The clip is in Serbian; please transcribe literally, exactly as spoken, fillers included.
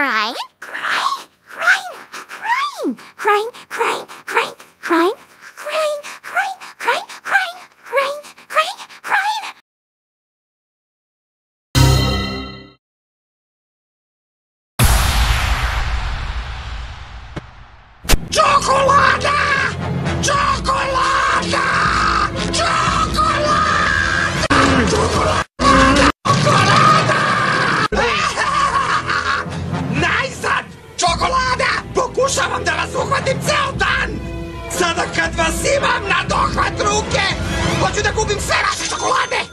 Crying, crying, crying, crying, crying, crying, crying, crying, crying, crying, crying, crying, crying, crying, crying. Cokolada! Cokolada! Cokolada! Cokolada! Cokolada! Najzad! Čokolada! Pokušavam da vas uhvatim ceo dan! Sada kad vas imam na dohvat ruke, hoću da kupim sve vaše čokolade!